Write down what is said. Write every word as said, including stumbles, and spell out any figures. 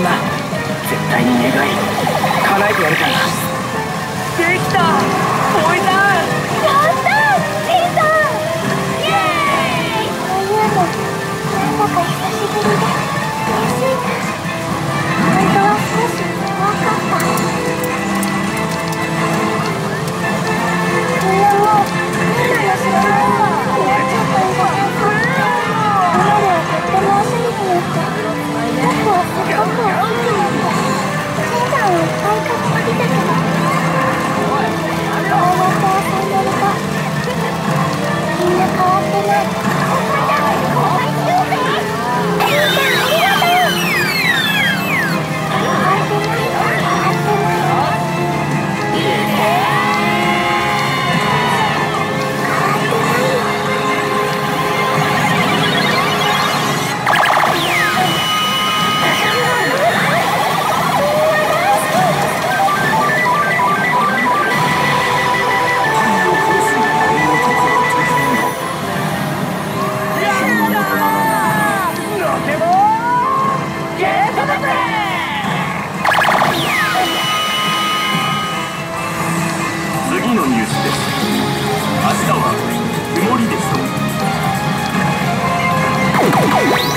だ。絶対に願い叶えてやるから。できたボイさん。 やったーリンさん。イエーイ。こういうのなんだか久しぶりで嬉しいな。本当は少し怖かった。みんなもう何なの知らないわ。やっちゃったんだ。今まではとってもおしゃれになって僕はすっごく大きくなった。シンさんをいっぱい買ってきたけどこうやって遊んでるとみんな変わってない。お母さんお会いしようぜ。シンさんありがとう。変わってない変わってない変わってないよ。 次のニュースです。明日は曇りでしょう。